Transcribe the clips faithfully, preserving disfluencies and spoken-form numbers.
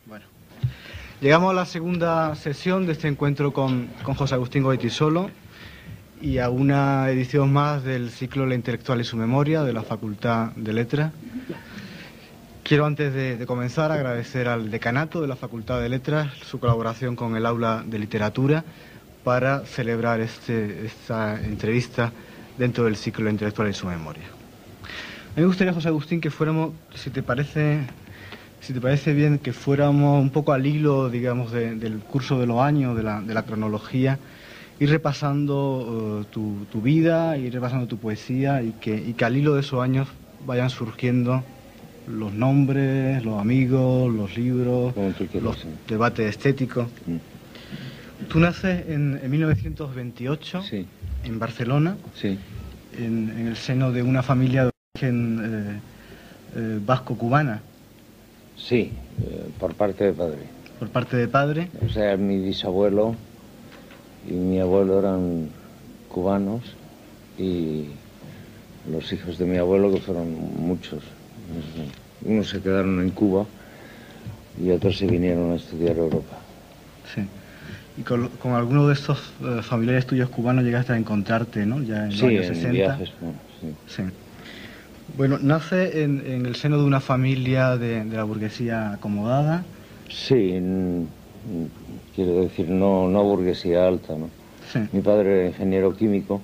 Bueno, llegamos a la segunda sesión de este encuentro con, con José Agustín Goytisolo y a una edición más del ciclo La Intelectual y su Memoria de la Facultad de Letras. Quiero, antes de, de comenzar, agradecer al decanato de la Facultad de Letras su colaboración con el aula de literatura para celebrar este, esta entrevista dentro del ciclo La Intelectual y su Memoria. A mí me gustaría, José Agustín, que fuéramos, si te parece, si te parece bien, que fuéramos un poco al hilo, digamos, de, del curso de los años, de la, de la cronología, ir repasando uh, tu, tu vida, ir repasando tu poesía y que, y que al hilo de esos años vayan surgiendo los nombres, los amigos, los libros, los sí. debates estéticos. Mm. Tú naces en, en mil novecientos veintiocho, sí. en Barcelona, sí. en, en el seno de una familia de origen eh, eh, vasco-cubana. Sí, eh, por parte de padre. Por parte de padre. O sea, mi bisabuelo y mi abuelo eran cubanos y los hijos de mi abuelo, que fueron muchos, unos se quedaron en Cuba y otros se vinieron a estudiar a Europa. Sí. Y con, con algunos de estos eh, familiares tuyos cubanos llegaste a encontrarte, ¿no? Ya en los sí, años en sesenta. Viajes, bueno, sí. Sí. Bueno, nace en, en el seno de una familia de, de la burguesía acomodada. Sí, en, quiero decir, no, no burguesía alta, ¿no? Sí. Mi padre era ingeniero químico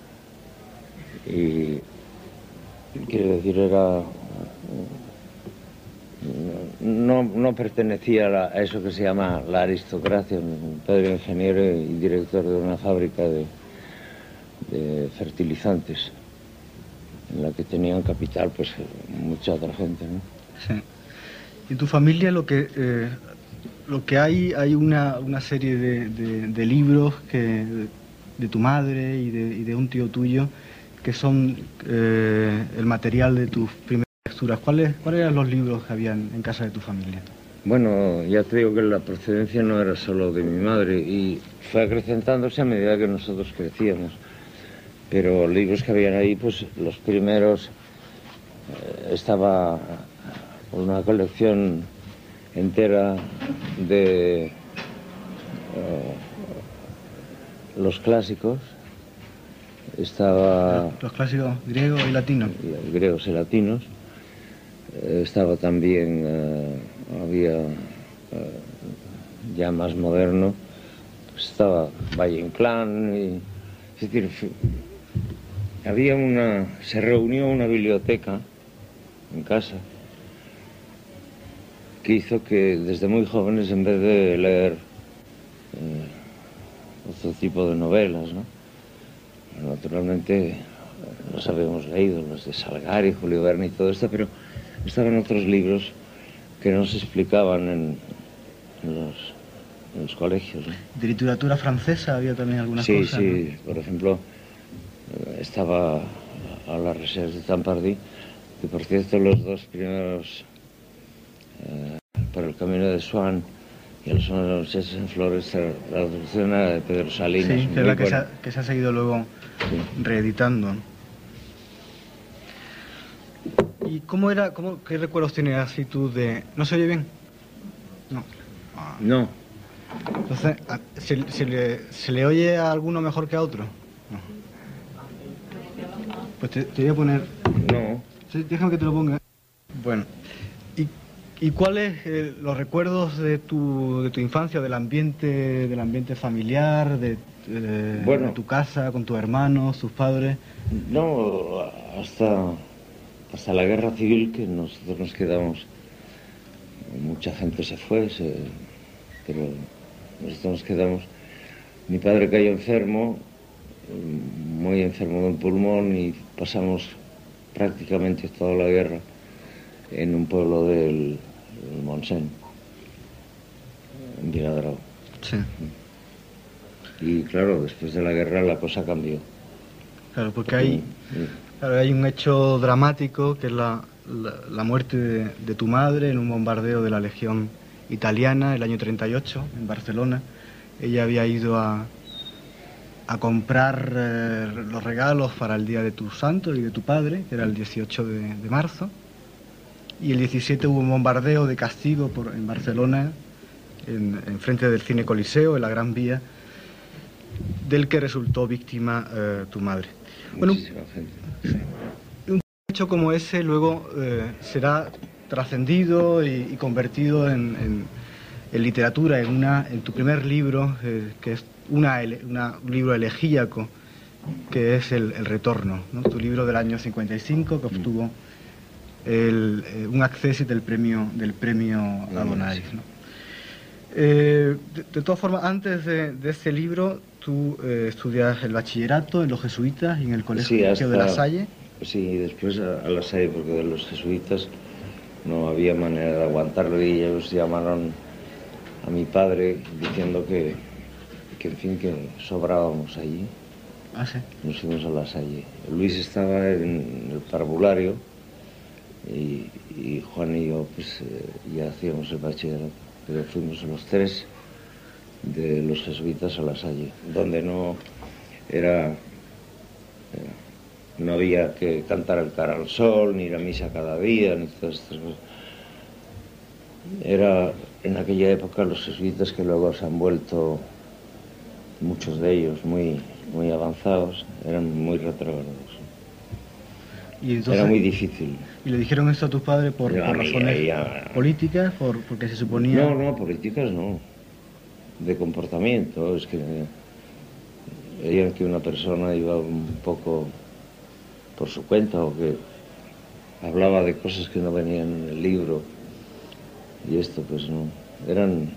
y, quiero decir, era... No, no pertenecía a, la, a eso que se llama la aristocracia. Mi padre era ingeniero y director de una fábrica de, de fertilizantes, en la que tenían capital pues mucha otra gente, ¿no? Sí. Y en tu familia lo que eh, lo que hay hay una, una serie de, de, de libros que de, de tu madre y de, y de un tío tuyo que son eh, el material de tus primeras lecturas. ¿Cuáles cuáles eran los libros que había en, en casa de tu familia? Bueno, ya te digo que la procedencia no era solo de mi madre y fue acrecentándose a medida que nosotros crecíamos. Pero libros que habían ahí, pues los primeros, eh, estaba una colección entera de eh, los clásicos, estaba... Los clásicos griegos y latinos. Griegos y latinos, eh, estaba también, eh, había eh, ya más moderno, pues estaba Valle Inclán, y, es decir, había una, se reunió una biblioteca en casa que hizo que desde muy jóvenes, en vez de leer eh, otro tipo de novelas, ¿no? Naturalmente los habíamos leído, los de Salgari, Julio Verne y todo esto, pero estaban otros libros que no se explicaban en, en, los, en los colegios, ¿no? ¿De literatura francesa había también algunas sí, cosas? Sí, ¿no? sí, por ejemplo... Estaba a las reservas de Tampardi, que por cierto los dos primeros, eh, por el camino de Swan y el son de los en Flores, la traducción era de Pedro Salinas. Sí, que es la que se, ha, que se ha seguido luego sí. reeditando. ¿Y cómo era, cómo, qué recuerdos tienes así tú de... ¿No se oye bien? No. Ah. No. Entonces, ¿se, se, le, ¿se le oye a alguno mejor que a otro? No. Pues te, te voy a poner... No. Sí, déjame que te lo ponga. Bueno, ¿y, y cuáles eh, los recuerdos de tu, de tu infancia, del ambiente, del ambiente familiar, de, de, bueno, de tu casa, con tus hermanos, tus padres? No, hasta, hasta la guerra civil, que nosotros nos quedamos, mucha gente se fue, se, pero nosotros nos quedamos. Mi padre cayó enfermo, muy enfermo del pulmón, y pasamos prácticamente toda la guerra en un pueblo del, del Montseny, en Viladrau. Sí. Y claro, después de la guerra la cosa cambió. Claro, porque hay, claro, hay un hecho dramático que es la, la, la muerte de, de tu madre en un bombardeo de la Legión Italiana el año treinta y ocho en Barcelona. Ella había ido a a comprar eh, los regalos para el día de tu santo y de tu padre, que era el dieciocho de, de marzo, y el diecisiete hubo un bombardeo de castigo por, en Barcelona, en, en frente del Cine Coliseo, en la Gran Vía, del que resultó víctima eh, tu madre. Muchísima bueno, gente. Un hecho como ese luego eh, será trascendido y, y convertido en, en, en literatura, en, una, en tu primer libro, eh, que es una, una, un libro elegíaco, que es El, el Retorno, ¿no? Tu libro del año cincuenta y cinco, que obtuvo el, eh, un accésit del premio, del premio Adonais, ¿no? Eh, de, de todas formas, antes de, de este libro, tú eh, estudias el bachillerato en los jesuitas y en el colegio sí, hasta, de La Salle. Sí, y después a, a La Salle, porque de los jesuitas no había manera de aguantarlo y ellos llamaron a mi padre diciendo que, que en fin, que sobrábamos allí. Ah, sí. Nos fuimos a La Salle. Luis estaba en el parvulario y, y Juan y yo pues eh, ya hacíamos el bachillerato, pero fuimos los tres de los jesuitas a La Salle, donde no era, era no había que cantar el cara al sol, ni ir a misa cada día, ni todas estas cosas. Era en aquella época los jesuitas que luego se han vuelto, muchos de ellos, muy, muy avanzados, eran muy retrógrados. ¿Y entonces, era muy difícil. ¿Y le dijeron esto a tus padres por, por mí, razones ella, políticas? Por, porque se suponía... No, no, políticas no. De comportamiento. Es que veían que una persona iba un poco por su cuenta o que hablaba de cosas que no venían en el libro. Y esto, pues no. Eran,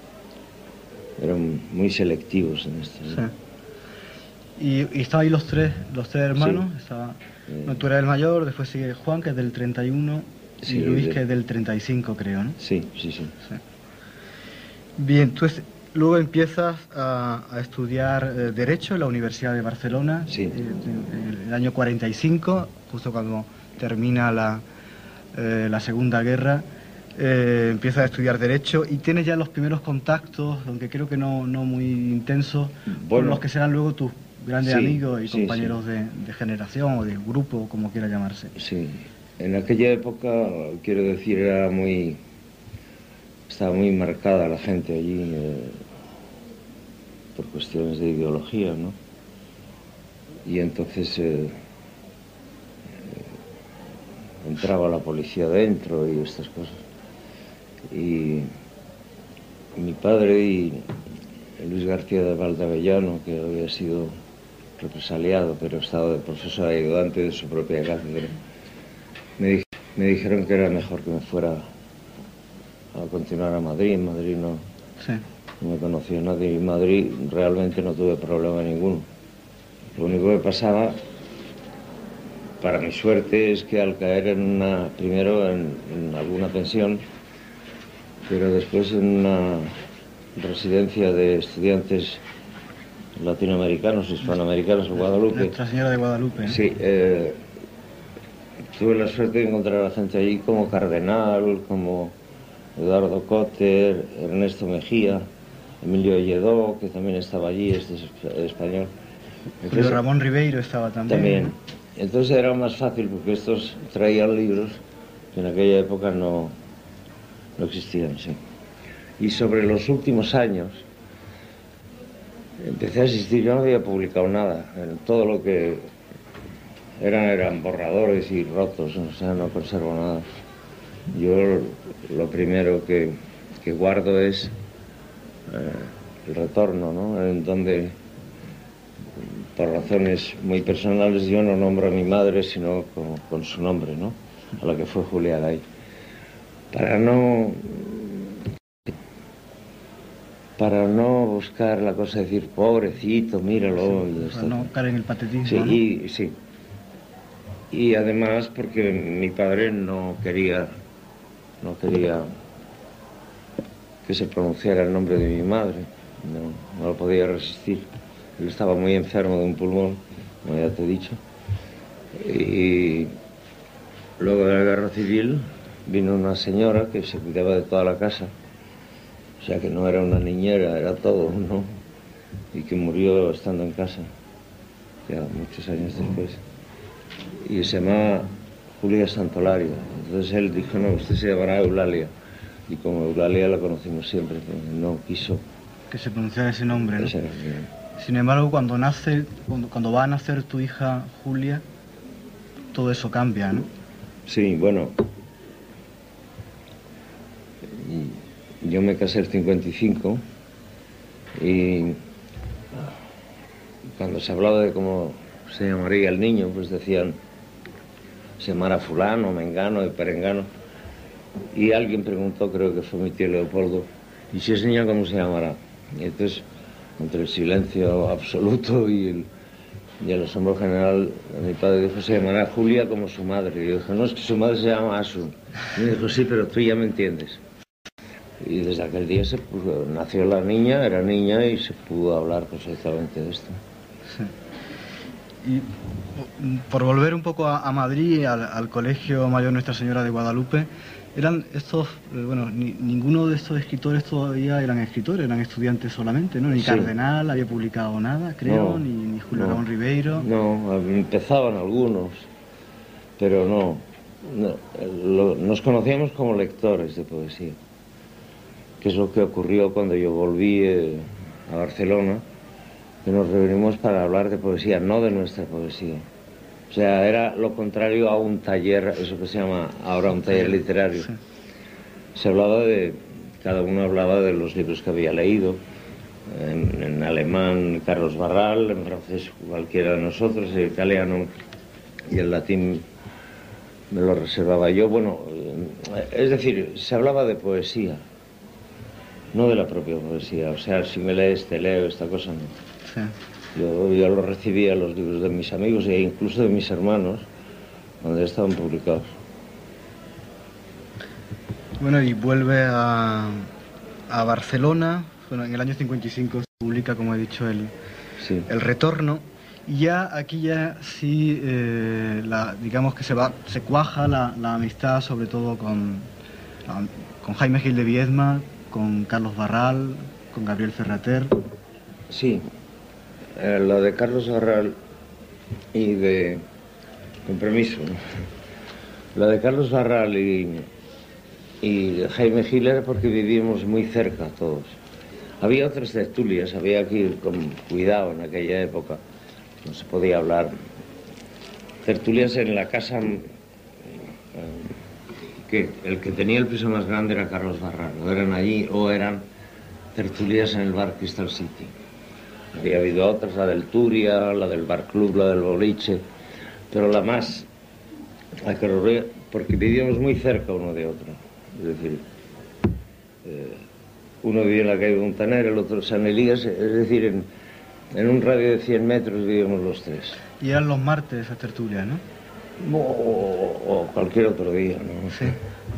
eran muy selectivos en esto, ¿no? Sí. Y, y estaban ahí los tres, los tres hermanos. Sí. Estaba, eh, no, tú eras el mayor, después sigue Juan, que es del treinta y uno, sí, y Luis, de... que es del treinta y cinco, creo, ¿no? Sí, sí, sí. sí. Bien, tú es, luego empiezas a, a estudiar eh, Derecho en la Universidad de Barcelona, sí. eh, en el año cuarenta y cinco, justo cuando termina la, eh, la Segunda Guerra. Eh, empiezas a estudiar Derecho y tienes ya los primeros contactos, aunque creo que no, no muy intensos, bueno, con los que serán luego tus grandes sí, amigos y sí, compañeros sí. De, de generación o de grupo, como quiera llamarse. Sí, en aquella época, quiero decir, era muy... estaba muy marcada la gente allí eh, por cuestiones de ideología, ¿no? Y entonces eh, eh, entraba la policía dentro y estas cosas. Y mi padre y Luis García de Valdavellano, que había sido represaliado, pero estaba de profesor ayudante de su propia cátedra, me, di me dijeron que era mejor que me fuera a continuar a Madrid. En Madrid no, sí. no me conocía nadie, y en Madrid realmente no tuve problema ninguno. Lo único que pasaba, para mi suerte, es que al caer en una, primero en, en alguna pensión, pero después en una residencia de estudiantes latinoamericanos, hispanoamericanos en Guadalupe. Nuestra Señora de Guadalupe, ¿eh? Sí, eh, tuve la suerte de encontrar a gente allí como Cardenal, como Eduardo Cotter, Ernesto Mejía, Emilio Lledó, que también estaba allí, este es español. Entonces, Julio Ramón Ribeiro estaba también. También. Entonces era más fácil porque estos traían libros que en aquella época no, no existían, sí. Y sobre los últimos años empecé a asistir, yo no había publicado nada, en todo lo que eran eran borradores y rotos, o sea, no conservo nada. Yo lo primero que, que guardo es eh, el retorno, ¿no? En donde, por razones muy personales, yo no nombro a mi madre, sino con, con su nombre, ¿no? A la que fue Julia Gay. Para no... Para no buscar la cosa de decir, pobrecito, míralo. Sí, y para no caer en el patetismo, sí, ¿no? y, sí. Y además porque mi padre no quería, no quería que se pronunciara el nombre de mi madre, no, no lo podía resistir. Él estaba muy enfermo de un pulmón, como ya te he dicho. Y luego de la guerra civil vino una señora que se cuidaba de toda la casa, o sea que no era una niñera, era todo, ¿no? Y que murió estando en casa, ya muchos años después. Y se llamaba Julia Santolaria. Entonces él dijo, no, usted se llamará Eulalia. Y como Eulalia la conocimos siempre, no quiso que se pronunciara ese nombre, ¿no? Ese, Sin embargo, cuando nace, cuando, cuando va a nacer tu hija Julia, todo eso cambia, ¿no? Sí, bueno, yo me casé en el cincuenta y cinco y cuando se hablaba de cómo se llamaría el niño, pues decían, se llamará fulano, mengano y perengano. Y alguien preguntó, creo que fue mi tío Leopoldo, ¿y si es niña cómo se llamará? Y entonces, entre el silencio absoluto y el, y el asombro general, mi padre dijo, se llamará Julia como su madre. Y yo dije, no, es que su madre se llama Asun. Y me dijo, sí, pero tú ya me entiendes. Y desde aquel día se puso, nació la niña, era niña y se pudo hablar perfectamente de esto. Sí. Y por volver un poco a, a Madrid, al, al Colegio Mayor Nuestra Señora de Guadalupe, eran estos, eh, bueno, ni, ninguno de estos escritores todavía eran escritores, eran estudiantes solamente, ¿no? Ni Sí. Cardenal había publicado nada, creo, No, ni, ni Julio no, Ramón Ribeiro. No, empezaban algunos, pero no, no lo, nos conocíamos como lectores de poesía, que es lo que ocurrió cuando yo volví eh, a Barcelona, que nos reunimos para hablar de poesía, no de nuestra poesía. O sea, era lo contrario a un taller, eso que se llama ahora un taller literario. Sí. Se hablaba de, cada uno hablaba de los libros que había leído, en, en alemán Carlos Barral, en francés cualquiera de nosotros, en italiano y el latín me lo reservaba yo. Bueno, es decir, se hablaba de poesía, no de la propia poesía. O sea, si me lees, te leo, esta cosa no. Sí. Yo, yo lo recibía los libros de mis amigos e incluso de mis hermanos, donde estaban publicados. Bueno, y vuelve a, a Barcelona. Bueno, en el año cincuenta y cinco se publica, como he dicho, el, Sí. el Retorno. Y ya aquí ya sí, eh, la, digamos que se va, se cuaja la, la amistad, sobre todo con, con Jaime Gil de Viedma, con Carlos Barral, con Gabriel Ferrater. Sí, eh, la de Carlos Barral y de... con permiso, ¿no? La de Carlos Barral y, y de Jaime Gil era porque vivíamos muy cerca todos. Había otras tertulias, había que ir con cuidado en aquella época, no se podía hablar. Tertulias en la casa, eh, que el que tenía el piso más grande era Carlos Barral, o eran allí o eran tertulias en el bar Crystal City. Había habido otras, la del Turia, la del Bar Club, la del Boliche, pero la más, la que rodea, porque vivíamos muy cerca uno de otro. Es decir, eh, uno vivía en la calle Montaner, el otro en San Elías, es decir, en, en un radio de cien metros vivíamos los tres. Y eran los martes esas tertulias, ¿no? O, o, o cualquier otro día, ¿no? Sí.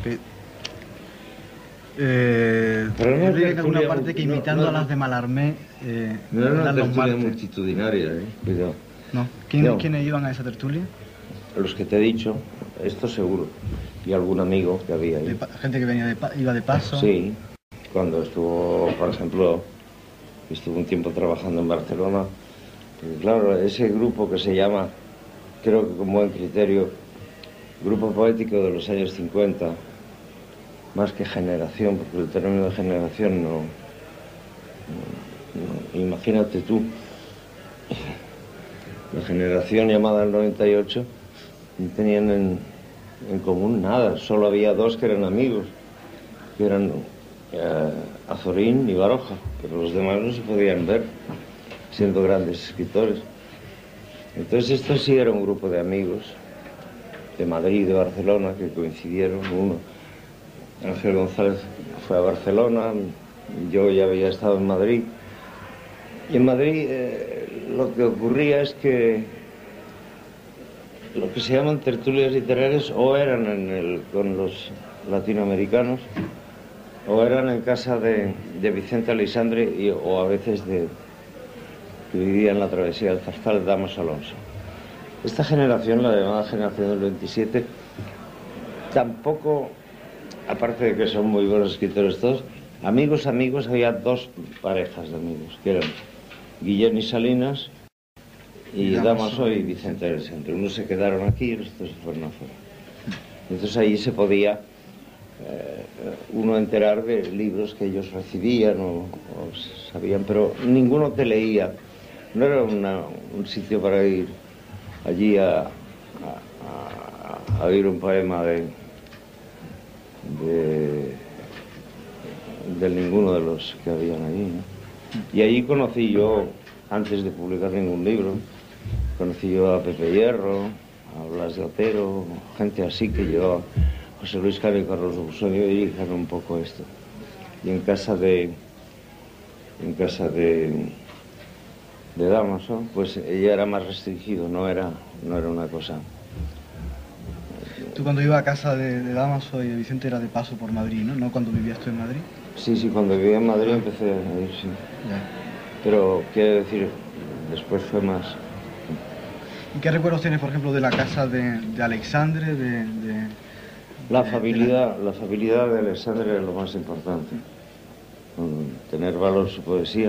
Eh, Pero no yo es leí en alguna tertulia, parte que no, imitando no, a las de Mallarmé, eh, No era una eran los tertulia martes. multitudinaria, ¿eh? Cuidado. ¿No? ¿Quién, No. ¿Quiénes iban a esa tertulia? Los que te he dicho, esto seguro, y algún amigo que había ahí. De pa- gente que venía de pa- iba de paso. Sí, cuando estuvo, por ejemplo, estuvo un tiempo trabajando en Barcelona, porque claro, ese grupo que se llama, creo que con buen criterio, Grupo Poético de los años cincuenta, más que generación, porque el término de generación no, no, no imagínate tú, la generación llamada el noventa y ocho, no tenían en, en común nada, solo había dos que eran amigos, que eran eh, Azorín y Baroja, pero los demás no se podían ver, siendo grandes escritores. Entonces esto sí era un grupo de amigos, de Madrid y de Barcelona, que coincidieron. Uno, Ángel González, fue a Barcelona, yo ya había estado en Madrid. Y en Madrid eh, lo que ocurría es que lo que se llaman tertulias literarias o eran en el, con los latinoamericanos o eran en casa de, de Vicente Aleixandre y, o a veces de que vivía en la travesía del Zarzal, Damas Alonso. Esta generación, la llamada generación del veintisiete, tampoco, aparte de que son muy buenos escritores todos, amigos, amigos, había dos parejas de amigos, que eran Guillén y Salinas y Damaso y Vicente Aleixandre. Unos se quedaron aquí y los otros se fueron afuera. Entonces ahí se podía eh, uno enterar de libros que ellos recibían o, o sabían, pero ninguno te leía. No era una, un sitio para ir allí a, a, a, a oír un poema de, de, de ninguno de los que habían allí, ¿no? Y allí conocí yo, antes de publicar ningún libro, conocí yo a Pepe Hierro, a Blas de Otero, gente así que yo, José Luis Caro y Carlos Ausoño, dirijan un poco esto. Y en casa de, en casa de, de Dámaso, pues ella era más restringido, no era, no era una cosa. Tú cuando ibas a casa de, de Dámaso y de Vicente era de paso por Madrid, ¿no? ¿No cuando vivías tú en Madrid? Sí, sí, cuando vivía en Madrid empecé a ir, sí. Ya. Pero, quiero decir, después fue más... ¿Y qué recuerdos tienes, por ejemplo, de la casa de, de Alexandre, de, de, La de- afabilidad, de la afabilidad de Alexandre era lo más importante. Mm, Tener valor su poesía.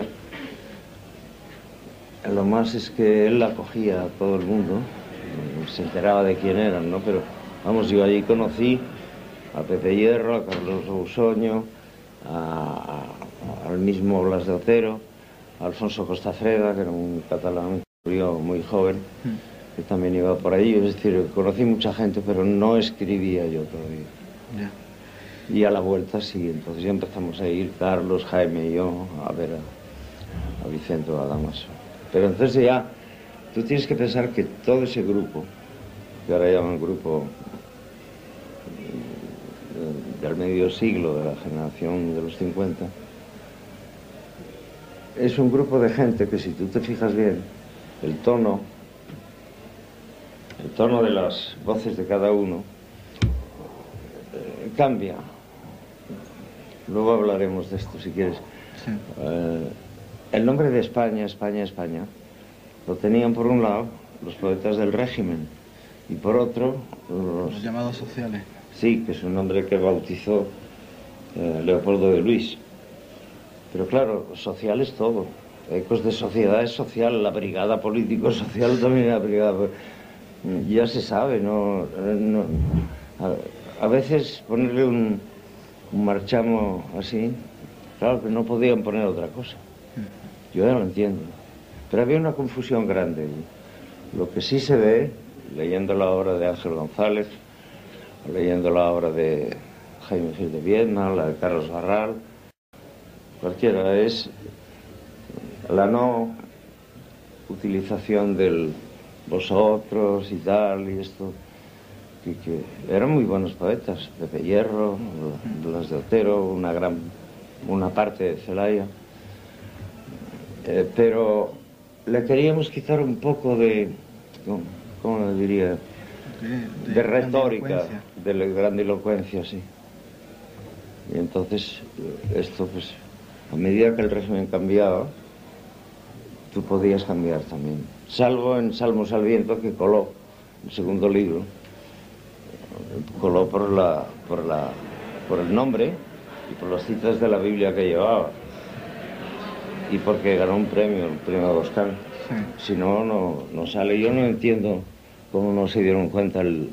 Lo más es que él acogía a todo el mundo, mm, se enteraba de quién eran, ¿no? Pero, vamos, yo allí conocí a Pepe Hierro, a Carlos Ausoño, a, a- al mismo Blas de Otero, a Alfonso Costafreda, que era un catalán que murió muy joven, que también iba por ahí. Es decir, conocí mucha gente, pero no escribía yo todavía. Ya. Y a la vuelta sí, entonces ya empezamos a ir, Carlos, Jaime y yo, a ver a, a Vicente o a Dámaso. Pero entonces ya, tú tienes que pensar que todo ese grupo, que ahora llaman grupo eh, del medio siglo, de la generación de los cincuenta, es un grupo de gente que, si tú te fijas bien, el tono, el tono de las voces de cada uno eh, cambia. Luego hablaremos de esto, si quieres. Sí. Eh, el nombre de España, España, España, lo tenían por un lado los poetas del régimen y por otro los... Los llamados sociales. Sí, que es un nombre que bautizó eh, Leopoldo de Luis. Pero claro, social es todo. Ecos de sociedad es social, la brigada político-social también es la brigada. Ya se sabe, ¿no? no a, a veces ponerle un, un marchamo así, claro que no podían poner otra cosa. Yo ya lo entiendo. Pero había una confusión grande. Lo que sí se ve, leyendo la obra de Ángel González, leyendo la obra de Jaime Gil de Viedma, la de Carlos Barral, cualquiera, es la no utilización del vosotros y tal y esto, que, que eran muy buenos poetas, Pepe Hierro, Blas de Otero, una gran, una parte de Celaya, eh, pero le queríamos quitar un poco de, ¿cómo, cómo lo diría? De, de de retórica, grandilocuencia. de la grandilocuencia, sí. Y entonces, esto pues, a medida que el régimen cambiaba, tú podías cambiar también. Salvo en Salmos al Viento, que coló, el segundo libro, coló por la, por la, por el nombre y por las citas de la Biblia que llevaba. Y porque ganó un premio, el premio Boscan. Sí. Si no, no, no sale. Yo no entiendo cómo no se dieron cuenta el,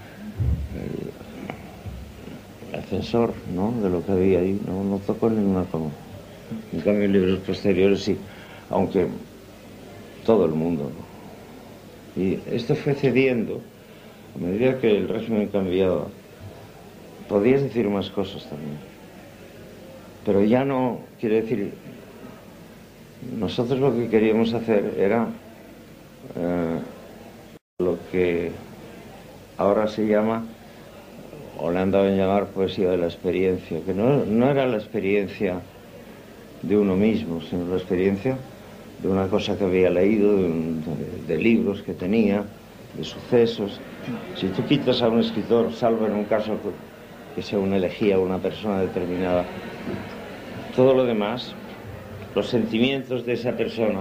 el, el censor, ¿no?, de lo que había ahí. No, no tocó ninguna coma. En cambio, en libros posteriores sí, aunque todo el mundo. Y esto fue cediendo a medida que el régimen cambiaba. Podías decir más cosas también, pero ya no, quiere decir, nosotros lo que queríamos hacer era eh, lo que ahora se llama, o le han dado en llamar, poesía de la experiencia, que no, no era la experiencia de uno mismo, sino la experiencia de una cosa que había leído, de, un, de, de libros que tenía, de sucesos. Si tú quitas a un escritor, salvo en un caso que sea una elegía o una persona determinada, todo lo demás, los sentimientos de esa persona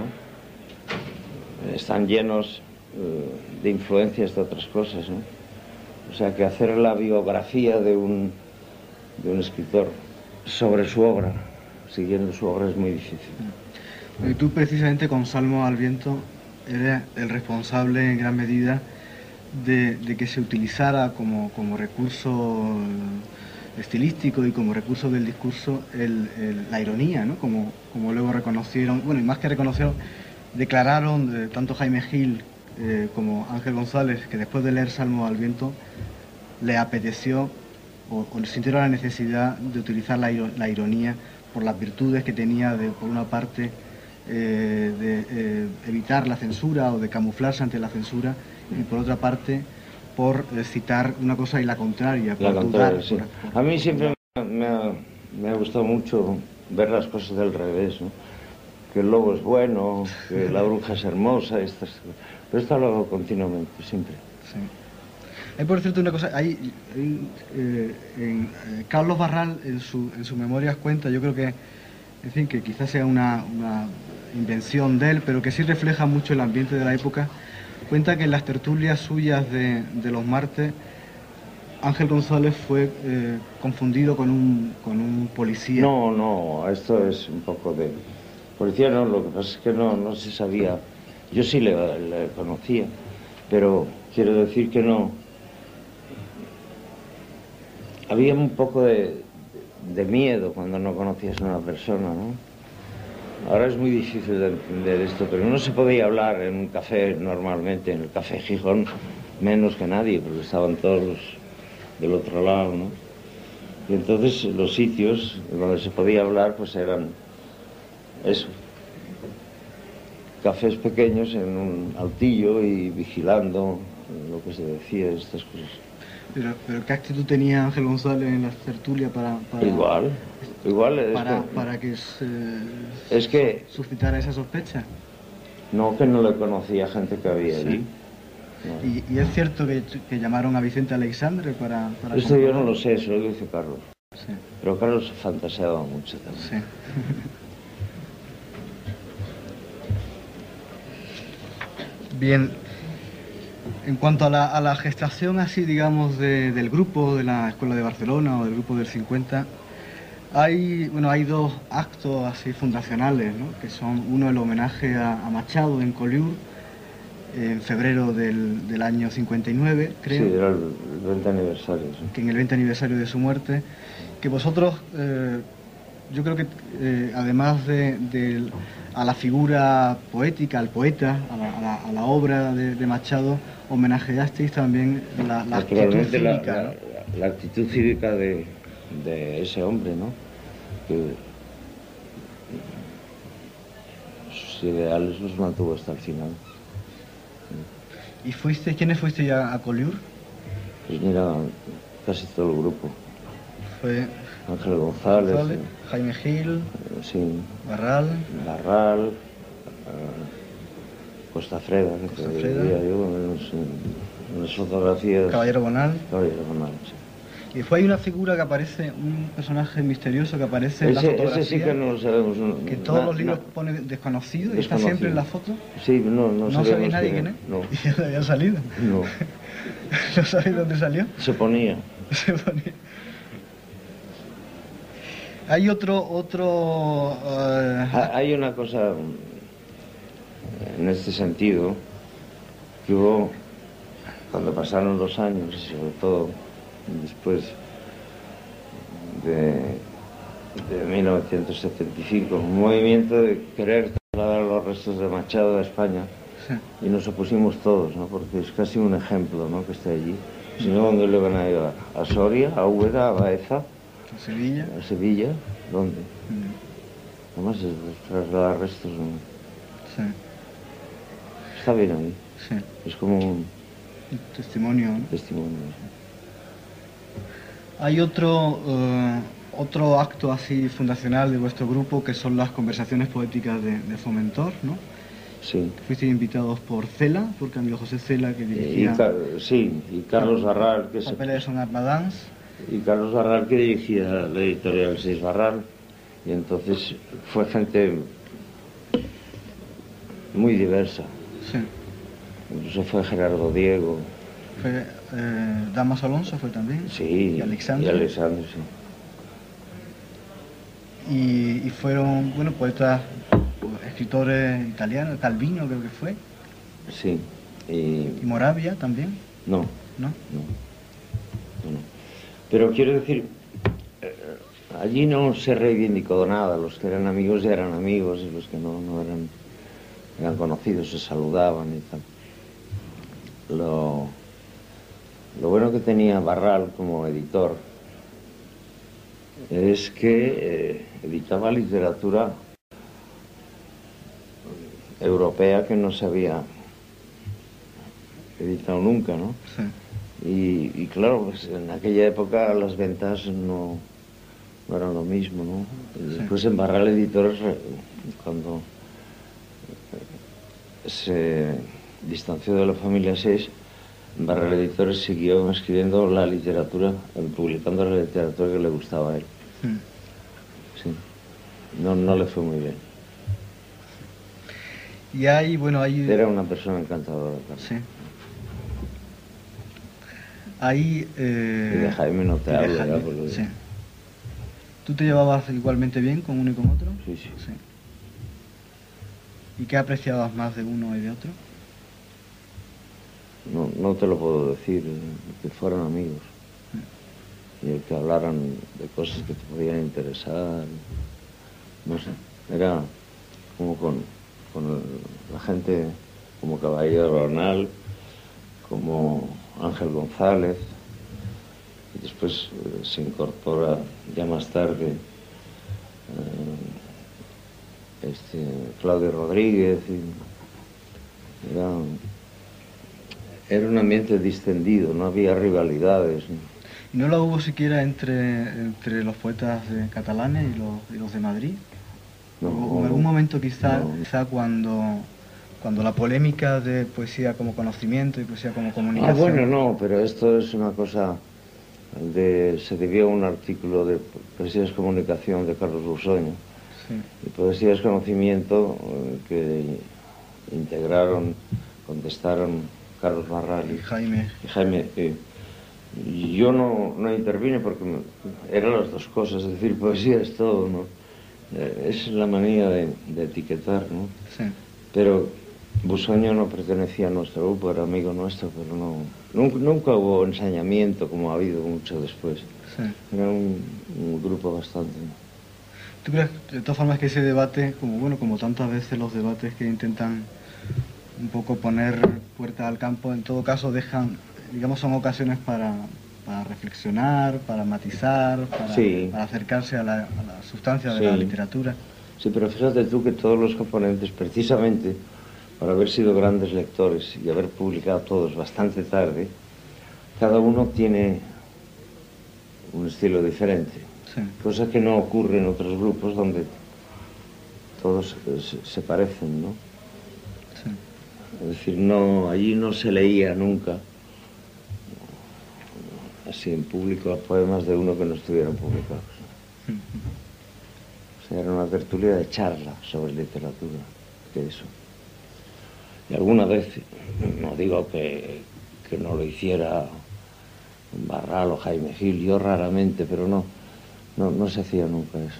están llenos uh, de influencias de otras cosas, ¿no? O sea que hacer la biografía de un, de un escritor sobre su obra, siguiendo su obra, es muy difícil. Y tú precisamente con Salmos al Viento eres el responsable en gran medida de, de que se utilizara como, como recurso estilístico y como recurso del discurso el, el, la ironía, ¿no? Como, como luego reconocieron, bueno, y más que reconocieron, declararon eh, tanto Jaime Gil eh, como Ángel González, que después de leer Salmo al Viento le apeteció o, o sintieron la necesidad de utilizar la, la ironía por las virtudes que tenía de, por una parte, eh, de eh, evitar la censura o de camuflarse ante la censura, y por otra parte por eh, citar una cosa y la contraria, por la contraria, dudar, sí. por, por, a mí siempre me ha, me ha gustado mucho ver las cosas del revés, ¿no? Que el lobo es bueno, que la bruja es hermosa, estas, pero esto lo hago continuamente, siempre. Sí. Hay, por cierto, una cosa, hay, hay eh, en, eh, Carlos Barral en su, en sus memorias cuenta, yo creo que, en fin, que quizás sea una, una invención de él, pero que sí refleja mucho el ambiente de la época. Cuenta que en las tertulias suyas de, de los martes, Ángel González fue eh, confundido con un, con un policía. No, no, esto es un poco de... Policía no, lo que pasa es que no, no se sabía. Yo sí le, le conocía, pero quiero decir que no... Había un poco de, de miedo cuando no conocías a una persona, ¿no? Ahora es muy difícil de entender esto, pero no se podía hablar en un café normalmente, en el Café Gijón, menos que nadie, porque estaban todos del otro lado, ¿no? Y entonces los sitios donde se podía hablar pues eran eso, cafés pequeños en un altillo y vigilando lo que se decía, estas cosas. Pero, pero ¿qué actitud tenía Ángel González en la tertulia para, para igual, igual es para, que, para que se, es que suscitara esa sospecha? No, que no le conocía gente que había Sí. allí. No. ¿Y, ¿Y es cierto que, que llamaron a Vicente Aleixandre para, para Esto yo no lo sé, eso lo dice Carlos. Sí. Pero Carlos fantaseaba mucho también. Sí. Bien, en cuanto a la, a la gestación así, digamos, de, del grupo de la Escuela de Barcelona o del grupo del cincuenta, hay, bueno, hay dos actos así fundacionales, ¿no? Que son uno el homenaje a, a Machado en Collioure, en febrero del, del año cincuenta y nueve, creo. Sí, era el veinte aniversario. Sí. Que en el veinte aniversario de su muerte, que vosotros, eh, yo creo que eh, además de, de a la figura poética, al poeta, a la, a la, a la obra de, de Machado, homenajeasteis también la, la actitud cívica, la, ¿no? la, la actitud cívica de, de ese hombre, ¿no? Que sus ideales los mantuvo hasta el final. ¿Y fuiste, quiénes fuisteis a, a Collioure? Pues mira, casi todo el grupo. Fue Ángel González, González sí. Jaime Gil, sí. Barral, Barral, uh, Costa Freda, Costa que Freda. diría yo, en, en las fotografías. Caballero Bonal. Caballero Bonal, sí. Y después hay una figura que aparece, un personaje misterioso que aparece en ese, la fotografía. Ese sí que no lo sabemos. No, que todos na, los libros na, pone desconocido y desconocido. está siempre en la foto. Sí, no, no, ¿No sabéis nadie quién es? No. ¿Y ya había salido? No. ¿No sabéis dónde salió? Se ponía. Se ponía. Hay otro, otro... Uh... Hay una cosa en este sentido, que hubo, cuando pasaron los años, y sobre todo después de, de mil novecientos setenta y cinco, un movimiento de querer trasladar los restos de Machado a España, sí. Y nos opusimos todos, ¿no? Porque es casi un ejemplo, ¿no?, que esté allí. Si no, ¿dónde le van a llevar? ¿A Soria, a Úbeda, a Baeza? ¿A Sevilla? ¿A Sevilla? ¿Dónde? Mm. Además es trasladar restos, ¿no? Sí. Está bien ahí. Sí. Es como un... un testimonio, ¿no? Testimonio, sí. Hay otro, uh, otro acto así fundacional de vuestro grupo, que son las conversaciones poéticas de, de Fomentor, ¿no? Sí. Fuisteis invitados por Cela, por Camilo José Cela, que dirigía... Y Car sí, y Carlos Barral, que Papeles de Son Armadans. Y Carlos Barral, que dirigía la editorial Seis Barral. Y entonces fue gente muy diversa. Sí. Incluso fue Gerardo Diego. Fue eh, Damas Alonso, fue también. Sí. Y Alexandre. Y Alexandre, sí. Y, y fueron, bueno, poetas, escritores italianos, Calvino creo que fue. Sí. Y, y Moravia también. No. ¿No? No. No, no. Pero quiero decir, eh, allí no se reivindicó nada. Los que eran amigos ya eran amigos y los que no, no eran, eran conocidos, se saludaban y tal. Lo, lo bueno que tenía Barral como editor es que eh, editaba literatura europea que no se había editado nunca, ¿no? Sí. Y, y claro, pues en aquella época las ventas no, no eran lo mismo, ¿no? Y después en Barral Editores, cuando se distanció de la familia Seix, Barral Editores siguió escribiendo la literatura, publicando la literatura que le gustaba a él. Mm. Sí. No, no le fue muy bien. Y hay, bueno, hay... Era una persona encantadora. Claro. Sí. Hay... Eh... Y de Jaime no te hablo, Jaime, ya, porque... sí. ¿Tú te llevabas igualmente bien con uno y con otro? Sí, sí. Sí. ¿Y qué apreciabas más de uno y de otro? No, no te lo puedo decir, que fueran amigos. Mm. Y que hablaran de cosas que te podían interesar. No sé, era como con, con el, la gente como Caballero Ronald, como Ángel González, y después eh, se incorpora ya más tarde eh, este, Claudio Rodríguez. Y era, era un ambiente distendido, no había rivalidades. ¿Y no la hubo siquiera entre, entre los poetas de catalanes y los, y los de Madrid? No, ¿O en algún momento quizá, no. quizá cuando, cuando la polémica de poesía como conocimiento y poesía como comunicación? Ah, bueno, no, pero esto es una cosa de... Se debió a un artículo de Poesías Comunicación de Carlos Busoño. Sí. Y Poesías Conocimiento, eh, que integraron, contestaron Carlos Barral y, y Jaime. Y Jaime eh, y yo no, no intervine porque me, eran las dos cosas, es decir, poesía es todo, ¿no? Eh, es la manía de, de etiquetar, ¿no? Sí. Pero Busoño no pertenecía a nuestro grupo, era amigo nuestro, pero no, nunca, nunca hubo ensañamiento como ha habido mucho después. Sí. Era un, un grupo bastante... ¿Tú crees, de todas formas, que ese debate, como bueno, como tantas veces los debates que intentan un poco poner puerta al campo, en todo caso dejan, digamos, son ocasiones para, para reflexionar, para matizar, para, sí. para acercarse a la, a la sustancia de sí. la literatura? Sí, pero fíjate tú que todos los componentes, precisamente por haber sido grandes lectores y haber publicado todos bastante tarde, cada uno tiene un estilo diferente. Sí. Cosa que no ocurre en otros grupos donde todos se, se parecen, ¿no? Sí. Es decir, no, allí no se leía nunca así en público poemas de uno que no estuvieran publicados. O sea, era una tertulia de charla sobre literatura, que eso. Y alguna vez, no digo que, que no lo hiciera Barral o Jaime Gil, yo raramente, pero no, no, no se hacía nunca eso.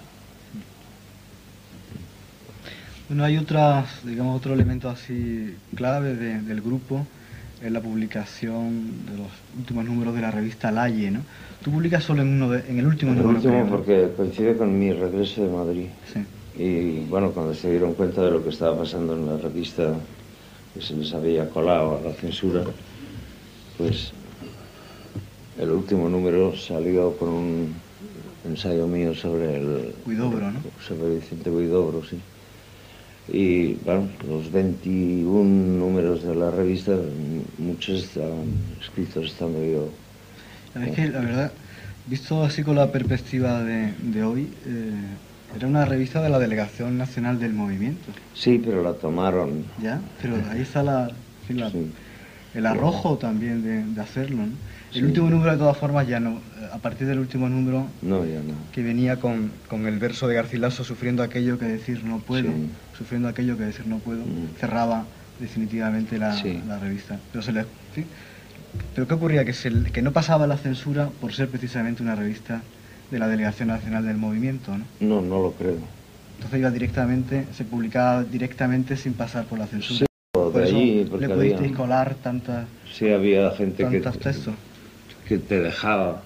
Bueno, hay otras, digamos, otro elemento así clave de, del grupo, es la publicación de los últimos números de la revista Laie, ¿no? Tú publicas solo en, uno de, en el último el número. último, creo, ¿no? porque coincide con mi regreso de Madrid. Sí. Y bueno, cuando se dieron cuenta de lo que estaba pasando en la revista, que se les había colado a la censura, pues el último número salió con un ensayo mío sobre el... Huidobro, ¿no? Sobre Vicente Huidobro, sí. Y bueno, los veintiún números de la revista, muchos estaban escritos estando yo. Es que la verdad, visto así con la perspectiva de, de hoy, eh, era una revista de la Delegación Nacional del Movimiento. Sí, pero la tomaron. Ya, pero ahí está la, en fin, la, Sí. el arrojo también de, de hacerlo, ¿no? El Sí. último número, de todas formas, ya no. A partir del último número, No, ya no. que venía con, con el verso de Garcilaso, sufriendo aquello que decir no puedo, Sí. sufriendo aquello que decir no puedo, Mm. cerraba definitivamente la, Sí. la revista. Pero, se le, ¿sí? Pero ¿qué ocurría? Que, se, que no pasaba la censura por ser precisamente una revista de la Delegación Nacional del Movimiento, ¿no? No, no lo creo. Entonces iba directamente, se publicaba directamente sin pasar por la censura. Sí, Por de allí. Porque le había, pudisteis colar tantas... Sí, había gente que, textos. que te dejaba.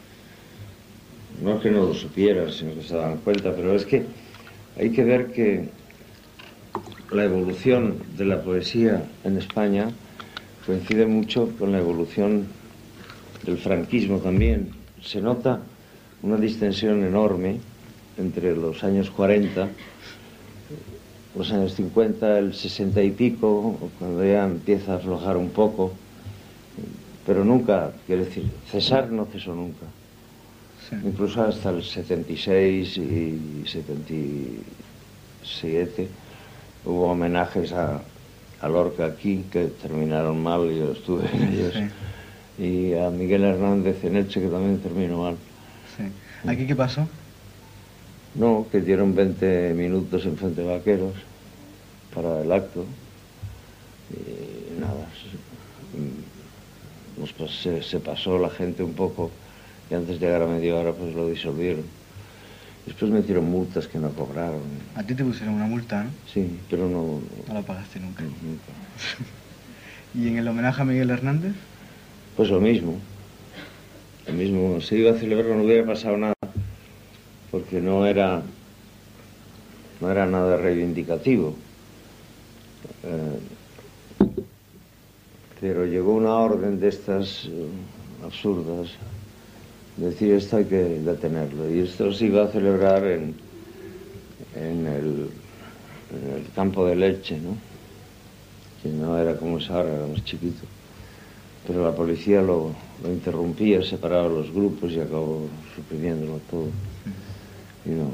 No es que no lo supieras, sino que se daban cuenta, pero es que hay que ver que la evolución de la poesía en España coincide mucho con la evolución del franquismo también. Se nota una distensión enorme entre los años cuarenta, los años cincuenta, el sesenta y pico, cuando ya empieza a aflojar un poco, pero nunca, quiero decir, cesar no cesó nunca. Sí. Incluso hasta el setenta y seis y setenta y siete hubo homenajes a, a Lorca aquí que terminaron mal, y yo estuve en ellos. Sí. Y a Miguel Hernández en Elche, que también terminó mal. Sí. ¿Aquí qué pasó? No, que dieron veinte minutos en Frente Vaqueros para el acto. Y nada, nos, se, se pasó la gente un poco, y antes de llegar a media hora pues lo disolvieron. Después metieron multas que no cobraron. ¿A ti te pusieron una multa, no? Sí, pero no... No la pagaste nunca. No, nunca. ¿Y en el homenaje a Miguel Hernández? Pues lo mismo. Lo mismo, se iba a celebrar, no hubiera pasado nada, porque no era, no era nada reivindicativo. Eh, pero llegó una orden de estas eh, absurdas, de decir esto hay que detenerlo, y esto se iba a celebrar en, en, el, en el campo de Leche, ¿no? Que no era como es ahora, era más chiquito. Pero la policía lo, lo interrumpía, separaba los grupos y acabó suprimiéndolo todo. Y no.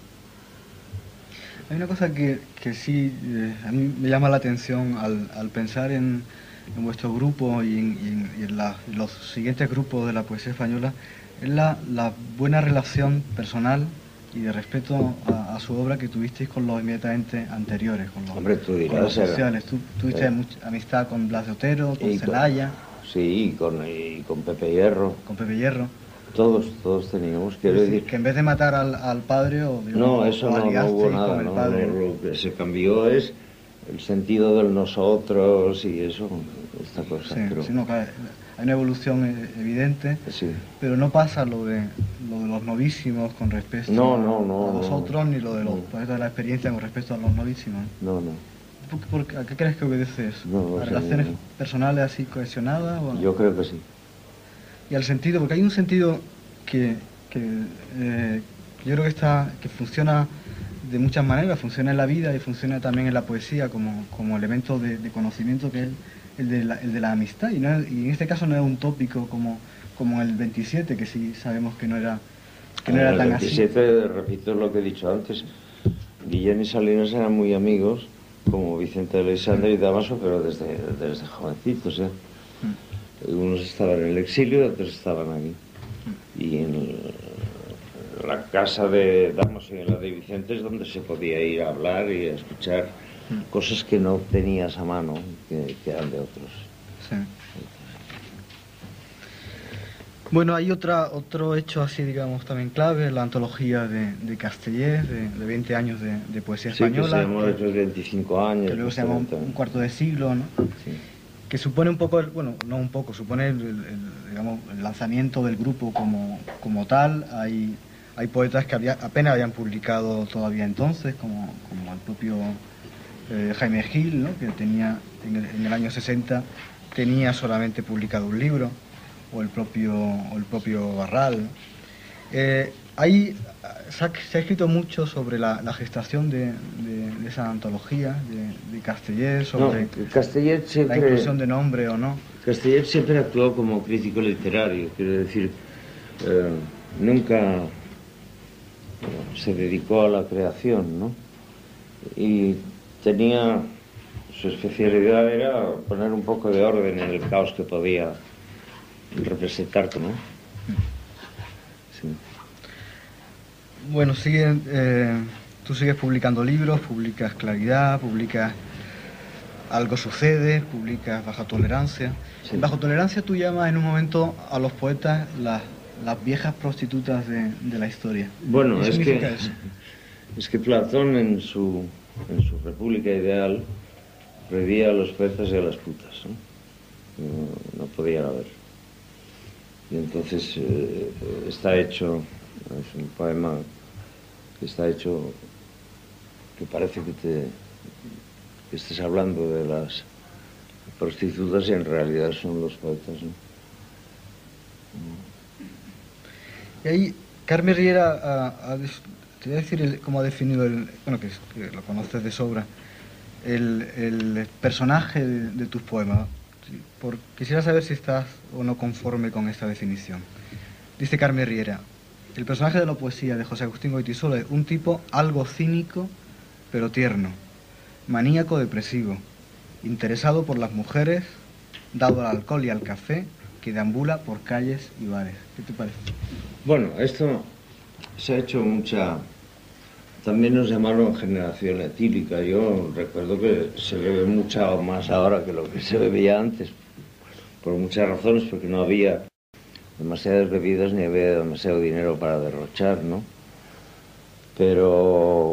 Hay una cosa que, que sí eh, a mí me llama la atención al, al pensar en, en vuestro grupo y en, y en, y en la, los siguientes grupos de la poesía española, es la, la buena relación personal y de respeto a, a su obra que tuvisteis con los inmediatamente anteriores, con los, Hombre, tú dirás, con los sociales. Tú tuviste eh, mucha amistad con Blas de Otero, con Celaya. Con, sí, y con, y con Pepe Hierro. Con Pepe Hierro. Todos, todos teníamos, quiero es decir, decir... que en vez de matar al, al padre o... Digamos, no, eso o no, no hubo nada, con el no, padre, no, lo que se cambió es el sentido del nosotros y eso, esta cosa. Sí, pero... sí, no, hay una evolución evidente, sí. Pero no pasa lo de, lo de los novísimos con respecto no, no, no, a vosotros, no, ni lo de los no. poetas de la experiencia con respecto a los novísimos. No, no. ¿Por, por, ¿A qué crees que obedece eso? No, ¿A o sea, relaciones no. personales así cohesionadas? ¿O? Yo creo que sí. Y al sentido, porque hay un sentido que, que eh, yo creo que está que funciona de muchas maneras, funciona en la vida y funciona también en la poesía como, como elemento de, de conocimiento, que es el de la, el de la amistad, y, no es, y en este caso no es un tópico como, como el veintisiete, que sí sabemos que no era, que no era tan así. El veintisiete, repito lo que he dicho antes, Guillén y Salinas eran muy amigos, como Vicente Aleixandre y Damaso, pero desde, desde jovencitos, ¿eh? Mm. Unos estaban en el exilio y otros estaban aquí. Mm. Y en, el, en la casa de Damaso y en la de Vicente es donde se podía ir a hablar y a escuchar mm. cosas que no tenías a mano, que, que eran de otros. Sí. Bueno, hay otra, otro hecho así, digamos, también clave, la antología de, de Castellers, de, de veinte años de, de poesía española. Sí, que se llamó después de veinticinco años. Que luego se llamó un, un cuarto de siglo, ¿no? Sí. Que supone un poco, el, bueno, no un poco, supone el, el, digamos, el lanzamiento del grupo como, como tal. Hay, hay poetas que había, apenas habían publicado todavía entonces, como, como el propio eh, Jaime Gil, ¿no? Que tenía, en el, en el año sesenta, tenía solamente publicado un libro. O el propio, o el propio Barral. Eh, hay, se, ha, se ha escrito mucho sobre la, la gestación de, de, de esa antología de, de Castellers, sobre no, Castellers siempre, la inclusión de nombre o no. Castellers siempre actuó como crítico literario, quiero decir, eh, nunca bueno, se dedicó a la creación, ¿no? Y tenía, su especialidad era poner un poco de orden en el caos que podía representarte, ¿no? Sí. Bueno, sigue, eh, tú sigues publicando libros, publicas Claridad, publicas Algo Sucede, publicas Bajo Tolerancia. Sí. Bajo Tolerancia tú llamas en un momento a los poetas las, las viejas prostitutas de, de la historia. Bueno, ¿Qué es que, eso? es que Platón en su, en su República Ideal prohibía a los poetas y a las putas, ¿no? No, no podían haber. Y entonces eh, está hecho, es un poema que está hecho, que parece que te que estés hablando de las prostitutas y en realidad son los poetas, ¿no? Y ahí Carme Riera ha, ha, te voy a decir el, cómo ha definido el, bueno, que, que lo conoces de sobra, el, el personaje de, de tus poemas. Por, quisiera saber si estás o no conforme con esta definición. Dice Carme Riera: el personaje de la poesía de José Agustín Goytisolo es un tipo algo cínico pero tierno, maníaco depresivo, interesado por las mujeres, dado al alcohol y al café, que deambula por calles y bares. ¿Qué te parece? Bueno, esto se ha hecho mucha... También nos llamaron generación etílica. Yo recuerdo que se bebe mucho más ahora que lo que se bebía antes, por muchas razones, porque no había demasiadas bebidas ni había demasiado dinero para derrochar, ¿no? Pero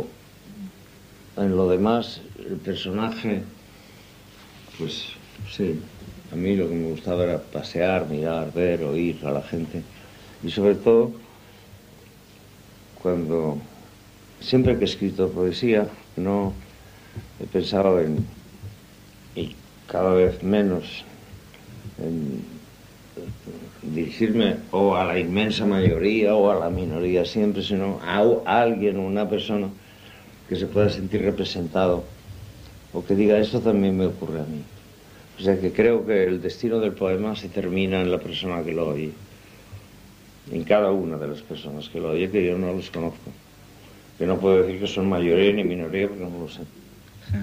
en lo demás, el personaje, pues sí, a mí lo que me gustaba era pasear, mirar, ver, oír a la gente. Y sobre todo, cuando... Siempre que he escrito poesía, no he pensado en, y cada vez menos, en dirigirme o a la inmensa mayoría o a la minoría siempre, sino a, a alguien, una persona que se pueda sentir representado o que diga, esto también me ocurre a mí. O sea que creo que el destino del poema se termina en la persona que lo oye, en cada una de las personas que lo oye, que yo no los conozco. Que no puedo decir que son mayoría ni minoría porque no lo sé. Sí.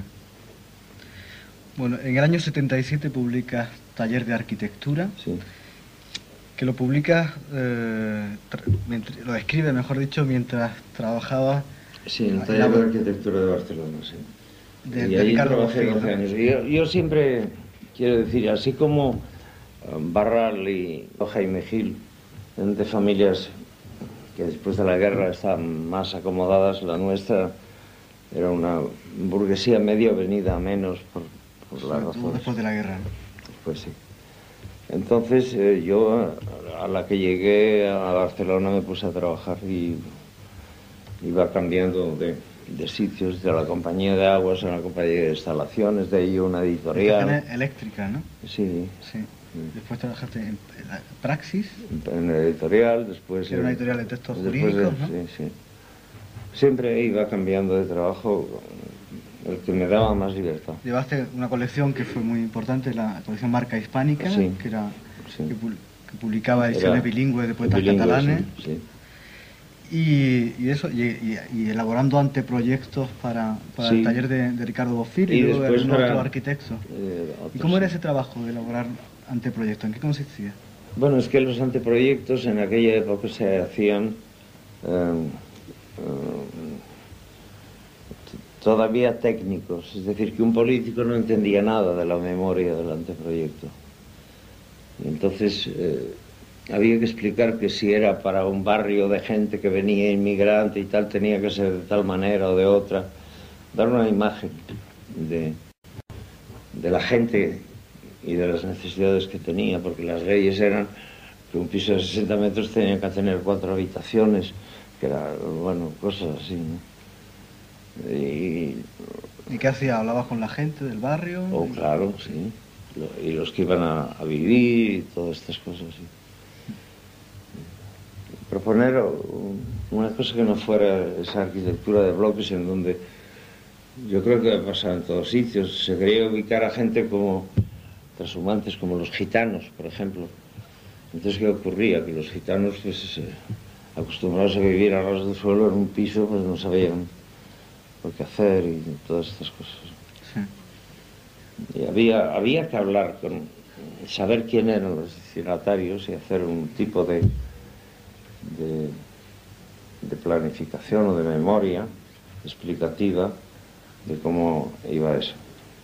Bueno, en el año setenta y siete publicas Taller de Arquitectura, sí. que lo publicas, eh, lo escribes, mejor dicho, mientras trabajabas... Sí, en el Taller de Arquitectura de Barcelona, sí. De, y de allí Ricardo trabajé Bofill, doce ¿no? años. Yo, yo siempre, quiero decir, así como Barral y Jaime Gil, de familias que después de la guerra estaban más acomodadas, la nuestra era una burguesía medio venida a menos por, por las razones. Después de la guerra. Pues sí. Entonces eh, yo a la que llegué a Barcelona me puse a trabajar y iba cambiando de, de sitios, de la compañía de aguas a la compañía de instalaciones, de ahí una editorial. Eléctrica, ¿no? Sí. Sí. Después trabajaste en Praxis. En la editorial, después... Era una editorial de textos jurídicos, jurídicos, ¿no? Sí, sí. Siempre iba cambiando de trabajo, el que me daba más libertad. Llevaste una colección que fue muy importante, la colección Marca Hispánica, sí, que, era, sí. que, que publicaba ediciones era bilingües de poetas bilingüe, catalanes. Sí, sí. Y, y eso, y, y, y elaborando anteproyectos para, para sí. el taller de, de Ricardo Bofill y, y luego de para, otro arquitecto. Eh, ¿Y cómo era ese trabajo de elaborar anteproyectos? ¿En qué consistía? Bueno, es que los anteproyectos en aquella época se hacían eh, eh, todavía técnicos, es decir, que un político no entendía nada de la memoria del anteproyecto. Y entonces eh, había que explicar que si era para un barrio de gente que venía inmigrante y tal, tenía que ser de tal manera o de otra, dar una imagen de, de la gente y de las necesidades que tenía, porque las leyes eran que un piso de sesenta metros tenía que tener cuatro habitaciones, que era, bueno, cosas así, ¿no? Y, ¿Y qué hacía? ¿Hablabas con la gente del barrio? Oh, claro, sí. Y los que iban a, a vivir y todas estas cosas, sí. Proponer una cosa que no fuera esa arquitectura de bloques en donde yo creo que pasa en todos sitios. Se quería ubicar a gente como transhumantes, como los gitanos, por ejemplo. Entonces, ¿qué ocurría? Que los gitanos, pues, eh, acostumbrados a vivir a ras de suelo en un piso, pues no sabían por qué hacer y todas estas cosas. Sí. Y había, había que hablar con, saber quién eran los destinatarios y hacer un tipo de, de, de planificación o de memoria explicativa de cómo iba eso.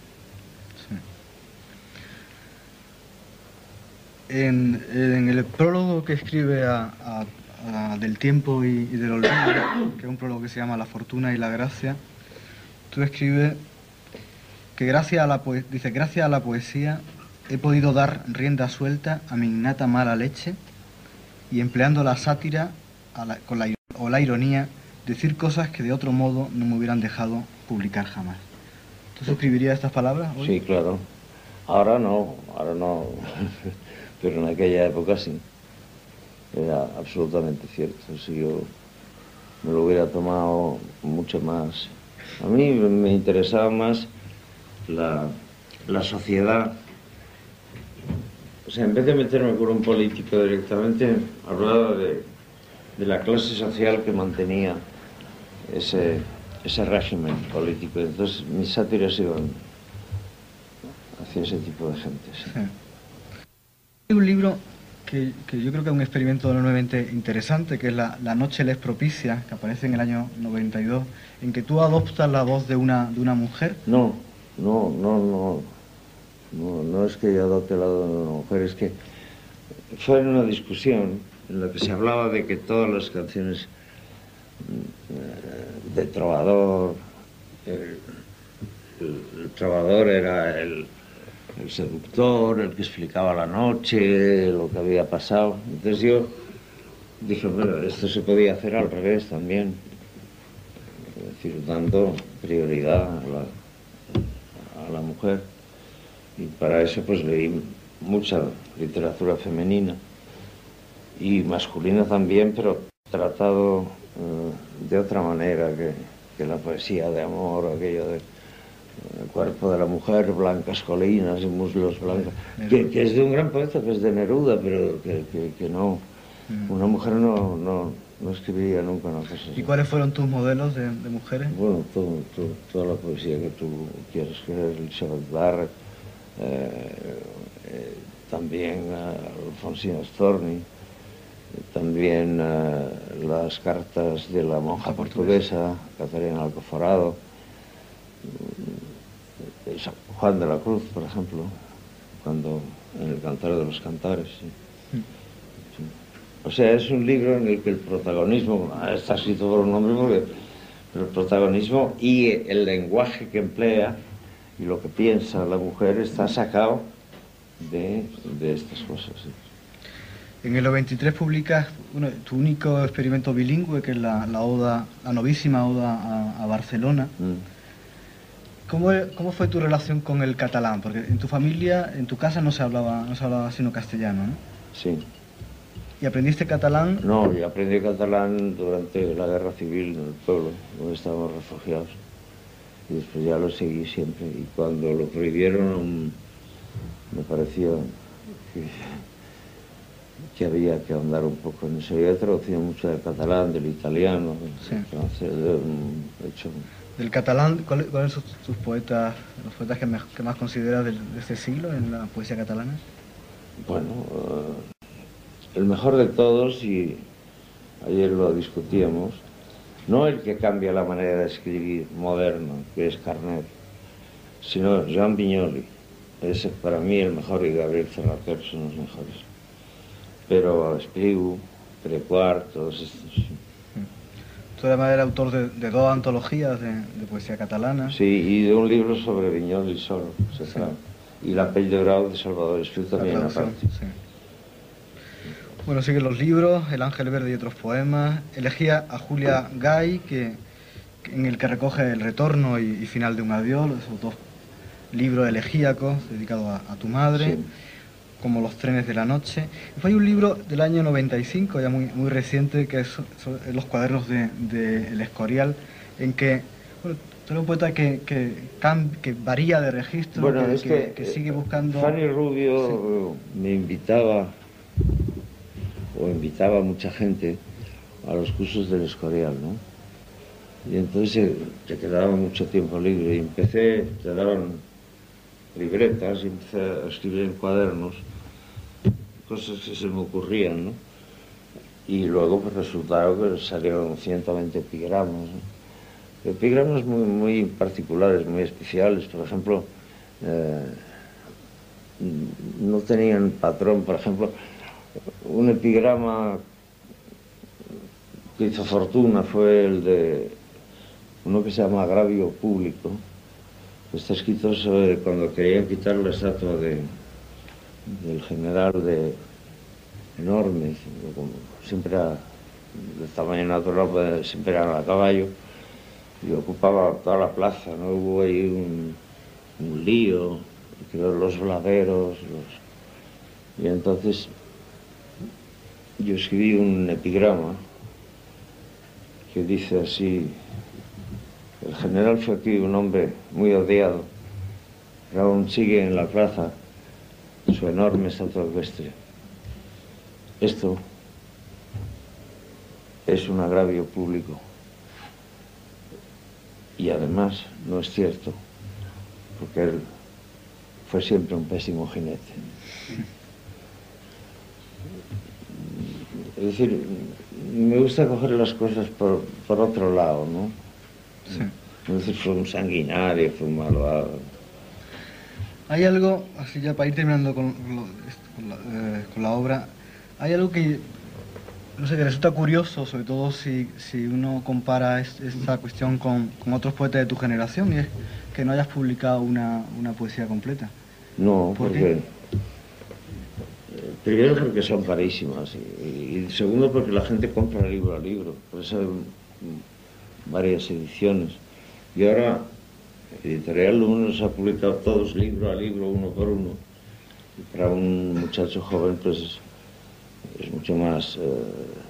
En, en el prólogo que escribe a, a, a Del tiempo y, y del olvido, que es un prólogo que se llama La fortuna y la gracia, tú escribes que gracias a la poe- dice, gracias a la poesía he podido dar rienda suelta a mi innata mala leche y empleando la sátira a la- con la, ir- o la ironía, decir cosas que de otro modo no me hubieran dejado publicar jamás. ¿Tú suscribirías estas palabras hoy? Sí, claro. Ahora no, ahora no, pero en aquella época sí. Era absolutamente cierto. Si yo me lo hubiera tomado mucho más. A mí me interesaba más la, la sociedad. O sea, en vez de meterme con un político directamente, hablaba de, de la clase social que mantenía ese, ese régimen político. Entonces mis sátiras iban hacia ese tipo de gente. Sí. Sí. Hay un libro que, que yo creo que es un experimento enormemente interesante, que es la, La noche les propicia, que aparece en el año noventa y dos, en que tú adoptas la voz de una, de una mujer. No, no, no, no, no, no es que yo adopte la voz de una mujer, es que fue en una discusión en la que se hablaba de que todas las canciones eh, de trovador, el, el, el trovador era el, el seductor, el que explicaba la noche, lo que había pasado. Entonces yo dije, bueno, esto se podía hacer al revés también, es decir, dando prioridad a la, a la mujer. Y para eso pues leí mucha literatura femenina y masculina también, pero tratado eh, de otra manera que, que la poesía de amor, aquello de el cuerpo de la mujer, blancas colinas y muslos blancos, que, que es de un gran poeta, que es de Neruda, pero que, que, que no, una mujer no, no, no escribiría nunca una cosa así. ¿Y cuáles fueron tus modelos de, de mujeres? Bueno, todo, todo, toda la poesía que tú quieras creer, Elizabeth Barrett, eh, eh, también uh, Alfonsina Storni, eh, también uh, las cartas de la monja portuguesa, Catarina Alcoforado, eh, Juan de la Cruz, por ejemplo, cuando en el Cantar de los Cantares. Sí. Sí. O sea, es un libro en el que el protagonismo, está escrito por un hombre, porque, pero el protagonismo y el lenguaje que emplea y lo que piensa la mujer está sacado de, de estas cosas. Sí. En el noventa y tres publicas bueno, tu único experimento bilingüe, que es la, la oda, la novísima oda a, a Barcelona. Mm. ¿Cómo, ¿Cómo fue tu relación con el catalán? Porque en tu familia, en tu casa no se hablaba, no se hablaba sino castellano, ¿no? Sí. ¿Y aprendiste catalán? No, yo aprendí catalán durante la guerra civil en el pueblo, donde estábamos refugiados. Y después ya lo seguí siempre. Y cuando lo prohibieron, me parecía que, que había que ahondar un poco en eso. Yo he traducido mucho del catalán, del italiano, sí. del francés, de hecho. ¿Del catalán, cuáles cuál son tus poetas, los poetas que, me, que más consideras de, de este siglo en la poesía catalana? Bueno, uh, el mejor de todos, y ayer lo discutíamos, no el que cambia la manera de escribir moderno, que es Carnet, sino Joan Vinyoli. Es para mí el mejor, y Gabriel Ferrater son los mejores. Pero Espriu, Prequart, todos estos. Sí. Tú además eres autor de, de dos antologías de, de poesía catalana. Sí, y de un libro sobre Vinyoli solo, se sí. Y La pell de Grau de Salvador Espriu también aparte. Sí. Bueno, siguen los libros, El ángel verde y otros poemas. Elegía a Julia Gay, que, que en el que recoge El retorno y, y Final de un adiós, esos dos libros elegíacos dedicados a, a tu madre, sí. Como Los trenes de la noche. Después hay un libro del año noventa y cinco, ya muy, muy reciente, que es, son los cuadernos de, de El Escorial, en que bueno, tú eres un poeta que, que, que varía de registro, bueno, que, es que, que, que sigue buscando... Fanny Rubio sí. me invitaba... o invitaba a mucha gente a los cursos del Escorial, ¿no? Y entonces te quedaba mucho tiempo libre y empecé, te daban libretas y empecé a escribir en cuadernos cosas que se me ocurrían, ¿no? Y luego pues resultaron que salieron ciento veinte epigramas, ¿no? Epigramas muy, muy particulares, muy especiales. Por ejemplo, eh, no tenían patrón. Por ejemplo, un epigrama que hizo fortuna fue el de uno que se llama Agravio Público, Está escrito sobre cuando querían quitar la estatua de, del general de enorme, como siempre era del tamaño natural, pues, siempre era a caballo, y ocupaba toda la plaza, ¿no? Hubo ahí un, un lío, creo, los blaveros, los... y entonces yo escribí un epigrama que dice así: el general fue aquí un hombre muy odiado, pero aún sigue en la plaza su enorme estatua ecuestre. Esto es un agravio público y además no es cierto, porque él fue siempre un pésimo jinete. Es decir, me gusta coger las cosas por, por otro lado, ¿no? Sí. Es decir, fue un sanguinario, fue un malvado. Hay algo, así ya para ir terminando con, lo- con la, eh, con la obra, hay algo que, no sé, que resulta curioso, sobre todo si, si uno compara es- esta cuestión con, con otros poetas de tu generación, y es que no hayas publicado una, una poesía completa. No, ¿Por porque... qué? eh, Primero porque son carísimas y, y segundo porque la gente compra libro a libro. Por eso hay mm, varias ediciones. Y ahora Editorial Lunos ha publicado todos libro a libro, uno por uno. Y para un muchacho joven pues es, es mucho más eh,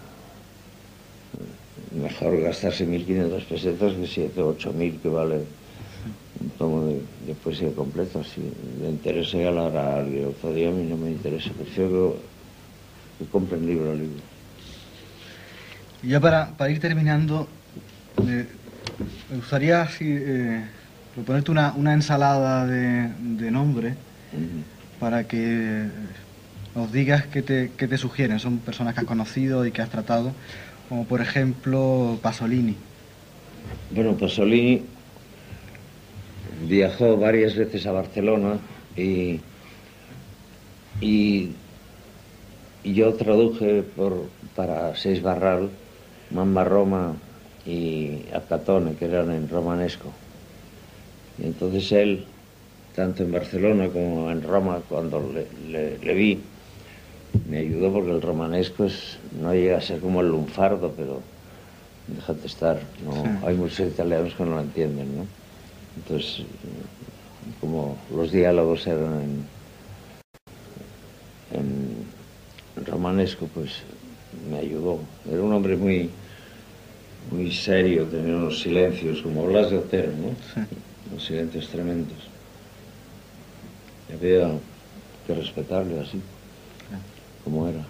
mejor gastarse mil quinientas pesetas que siete o ocho mil que vale un tomo de, de poesía completa. Si le interesa ya la a alguien, otro día a mí no me interesa, prefiero que, que compren libro a libro. Y ya para, para ir terminando, me, me gustaría así, eh, proponerte una, una ensalada de, de nombres Ujú. para que nos digas qué te, qué te sugieren. Son personas que has conocido y que has tratado, como por ejemplo Pasolini. Bueno, Pasolini viajó varias veces a Barcelona y, y, y yo traduje por, para Seis Barral, Mamba Roma y Acatone, que eran en romanesco. Y entonces él, tanto en Barcelona como en Roma, cuando le, le, le vi, me ayudó porque el romanesco es, no llega a ser como el lunfardo, pero déjate estar, no, Sí. hay muchos italianos que no lo entienden, ¿no? Entonces, como los diálogos eran en, en romanesco, pues me ayudó. Era un hombre muy, muy serio, tenía unos silencios, como Blas de Otero, ¿no? Sí. Unos silencios tremendos. Y había que respetarle así, como era.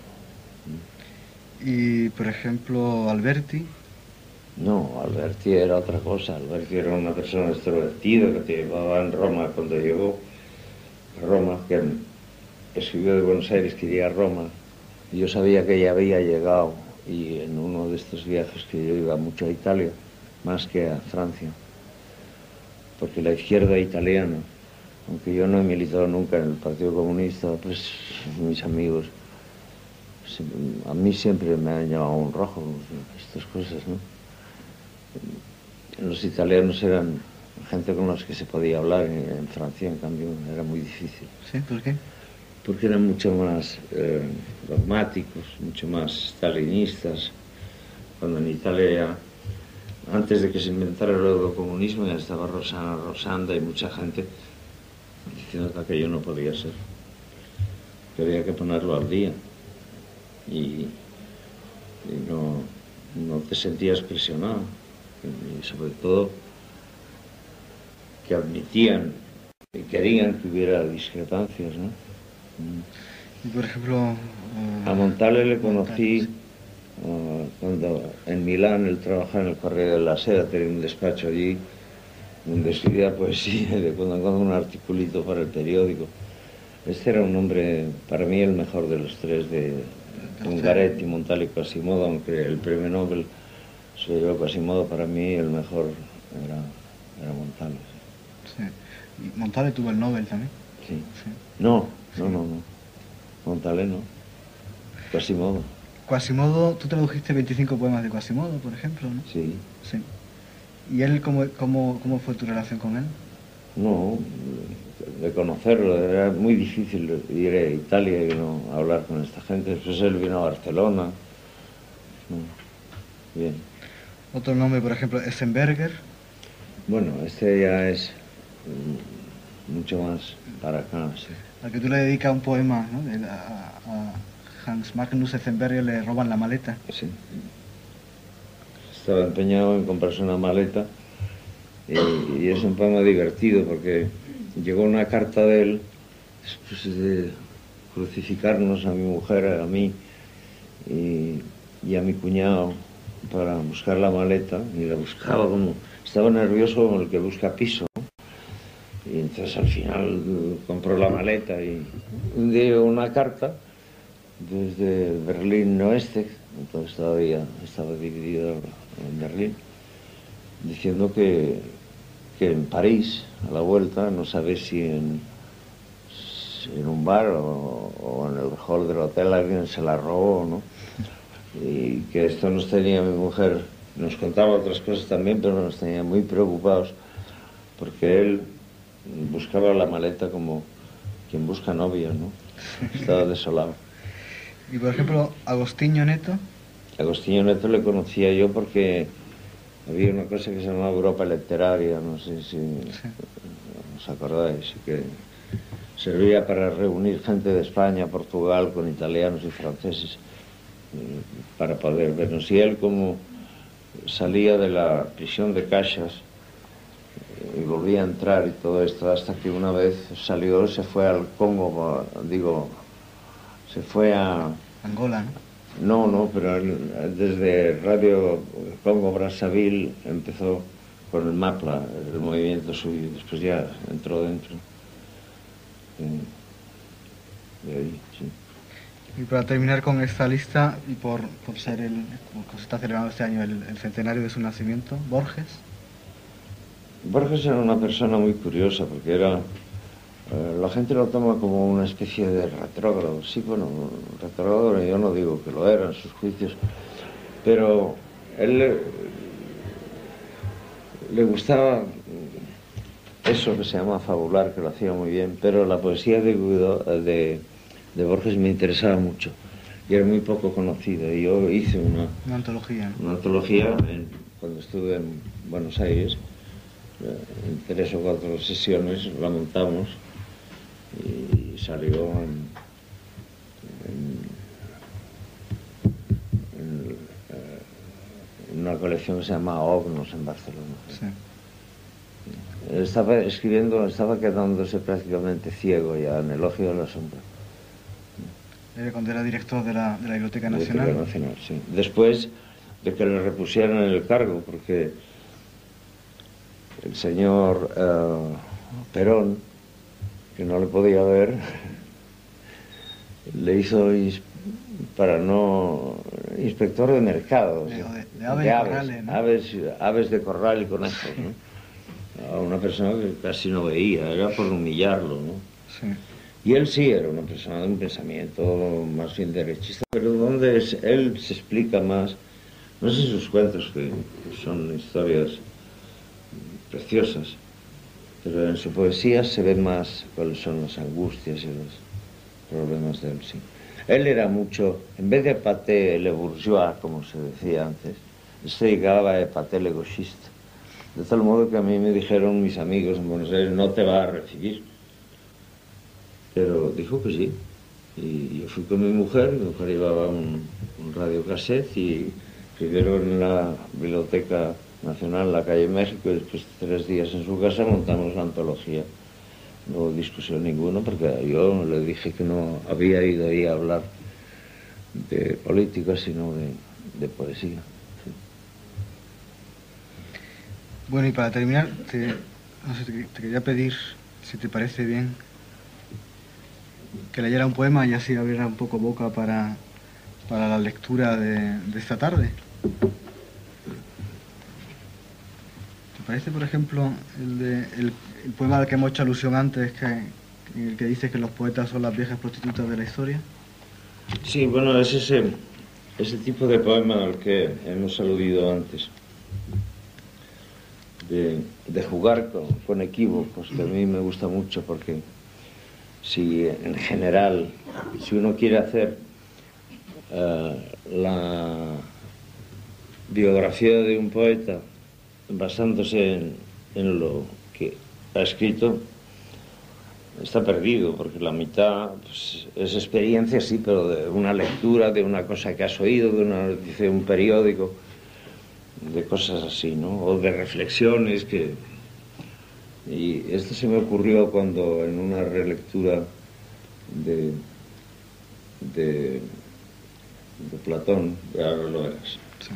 Y por ejemplo Alberti. No, Alberti era otra cosa. Alberti era una persona extrovertida que te llevaba en Roma cuando llegó a Roma, que escribió de Buenos Aires que iría a Roma. Y yo sabía que ella había llegado y en uno de estos viajes que yo iba mucho a Italia, más que a Francia, porque la izquierda italiana, aunque yo no he militado nunca en el Partido Comunista, pues mis amigos, a mí siempre me han llamado un rojo, estas cosas, ¿no? Los italianos eran gente con los que se podía hablar, en Francia en cambio era muy difícil. ¿Sí? ¿Por qué? Porque eran mucho más eh, dogmáticos, mucho más stalinistas, cuando en Italia, antes de que se inventara el eurocomunismo, ya estaba Rosana Rosanda y mucha gente diciendo que aquello no podía ser, que había que ponerlo al día y, y no, no te sentías presionado. Y sobre todo que admitían y querían que hubiera discrepancias, ¿no? Y por ejemplo... eh, A Montale le conocí Montale, uh, cuando en Milán él trabajaba en el Correo de la Sera, tenía un despacho allí donde escribía poesía, de cuando en cuando un articulito para el periódico. Este era un hombre, para mí, el mejor de los tres, de Ungaretti, Montale y Quasimodo, aunque el premio Nobel se lo llevó Quasimodo, para mí el mejor era, era Montale. sí. Y Montale tuvo el Nobel también. Sí. Sí. No, no, no, no. Montale no. Quasimodo. Quasimodo, tú tradujiste veinticinco poemas de Quasimodo, por ejemplo, ¿no? Sí. Sí. ¿Y él, cómo, cómo, cómo fue tu relación con él? No, de conocerlo, era muy difícil ir a Italia y no hablar con esta gente. Después él vino a Barcelona. Bien. Otro nombre, por ejemplo, Essenberger. Bueno, este ya es mucho más para acá, sí. Al que tú le dedicas un poema, ¿no? De la, a, a Hans Magnus Essenberger le roban la maleta. Sí. Estaba empeñado en comprarse una maleta y, y es un poema divertido porque llegó una carta de él después de crucificarnos a mi mujer, a mí y, y a mi cuñado para buscar la maleta, y la buscaba como... Estaba nervioso como el que busca piso, ¿no? Y entonces al final compró la maleta y un día una carta desde Berlín Oeste, entonces todavía estaba dividido en Berlín, diciendo que, que en París, a la vuelta, no sabe si en, en un bar o, o en el hall del hotel alguien se la robó, ¿no? Y que esto nos tenía mi mujer, nos contaba otras cosas también, pero nos tenía muy preocupados porque él buscaba la maleta como quien busca novia, ¿no? Estaba desolado. Y por ejemplo, Agostinho Neto. Agostinho Neto le conocía yo porque había una cosa que se llamaba Europa Literaria, no sé si sí. os acordáis, que servía para reunir gente de España, Portugal, con italianos y franceses, para poder vernos. Y él, como salía de la prisión de Caixas y volvía a entrar y todo esto, hasta que una vez salió, se fue al Congo, digo, se fue a... Angola, ¿no? No, no, pero él, desde Radio Congo Brazzaville empezó con el MAPLA, el movimiento suyo, después ya entró dentro de ahí, sí. Y para terminar con esta lista, y por, por ser el, como se está celebrando este año el, el centenario de su nacimiento, Borges. Borges era una persona muy curiosa porque era, eh, la gente lo toma como una especie de retrógrado. Sí, bueno, retrógrado yo no digo que lo era en sus juicios, pero él le, le gustaba eso que se llama fabular, que lo hacía muy bien, pero la poesía de, de, de Borges me interesaba mucho y era muy poco conocida. Y yo hice una, una antología, ¿no? una antología en, cuando estuve en Buenos Aires, en tres o cuatro sesiones la montamos y salió en, en, en, en una colección que se llama Ognos en Barcelona. Sí. Estaba escribiendo, estaba quedándose prácticamente ciego ya en Elogio de la Sombra. Era cuando era director de la, de la Biblioteca Nacional. Biblioteca Nacional, sí. Después de que le repusieran el cargo, porque el señor uh, Perón, que no le podía ver, le hizo para no inspector de mercados, de, de, de aves, de aves, corrales, ¿no? aves, aves de corral y conejos, ¿no? A una persona que casi no veía, era por humillarlo, ¿no? Sí. Y él sí era una persona de un pensamiento más bien derechista, pero donde es, él se explica más, no sé sus cuentos, que son historias preciosas, pero en su poesía se ve más cuáles son las angustias y los problemas de él, sí. Él era mucho, en vez de paté le bourgeois, como se decía antes, se dedicaba a paté le gauchiste. De tal modo que a mí me dijeron mis amigos en Buenos Aires, no te va a recibir. Pero dijo que sí. Y yo fui con mi mujer, mi mujer llevaba un, un radiocassette y primero en la Biblioteca Nacional, en la calle México, y después tres días en su casa montamos la antología. No hubo discusión ninguna porque yo le dije que no había ido ahí a hablar de política, sino de, de poesía. Sí. Bueno, y para terminar, te, no sé, te, te quería pedir, si te parece bien, que leyera un poema y así abriera un poco boca para, para la lectura de, de esta tarde. ¿Te parece, por ejemplo, el, de, el, el poema al que hemos hecho alusión antes, que, el que dice que los poetas son las viejas prostitutas de la historia? Sí, bueno, es ese, ese tipo de poema al que hemos aludido antes. de, de jugar con, con equívocos, que a mí me gusta mucho, porque si en general, si uno quiere hacer uh, la biografía de un poeta basándose en, en lo que ha escrito, está perdido, porque la mitad pues, es experiencia, sí, pero de una lectura, de una cosa que has oído, de una noticia de un periódico, de cosas así, ¿no? O de reflexiones que... Y esto se me ocurrió cuando en una relectura de, de, de Platón, ahora lo verás. Sí.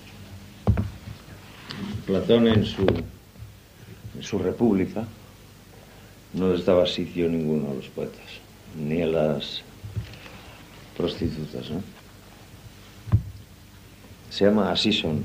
Platón en su, en su República no les daba sitio ninguno a los poetas, ni a las prostitutas, ¿no? Se llama Asison.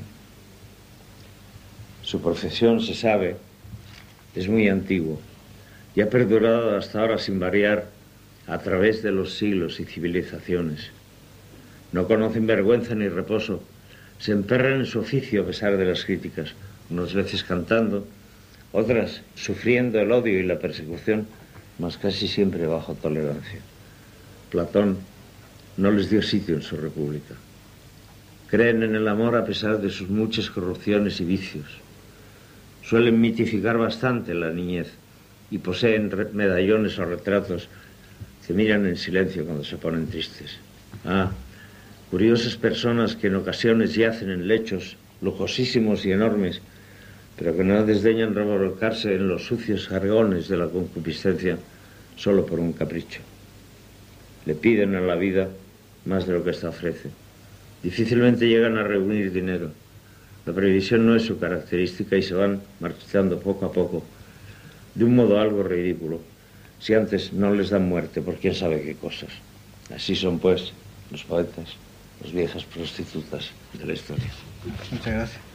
Su profesión, se sabe, es muy antiguo y ha perdurado hasta ahora sin variar a través de los siglos y civilizaciones. No conocen vergüenza ni reposo, se emperran en su oficio a pesar de las críticas, unas veces cantando, otras sufriendo el odio y la persecución, mas casi siempre bajo tolerancia. Platón no les dio sitio en su república. Creen en el amor a pesar de sus muchas corrupciones y vicios. Suelen mitificar bastante la niñez y poseen medallones o retratos que miran en silencio cuando se ponen tristes. Ah, curiosas personas que en ocasiones yacen en lechos lujosísimos y enormes, pero que no desdeñan revolcarse en los sucios jargones de la concupiscencia solo por un capricho. Le piden a la vida más de lo que ésta ofrece. Difícilmente llegan a reunir dinero. La previsión no es su característica y se van marchitando poco a poco, de un modo algo ridículo, si antes no les dan muerte por quién sabe qué cosas. Así son, pues, los poetas, las viejas prostitutas de la historia. Muchas gracias.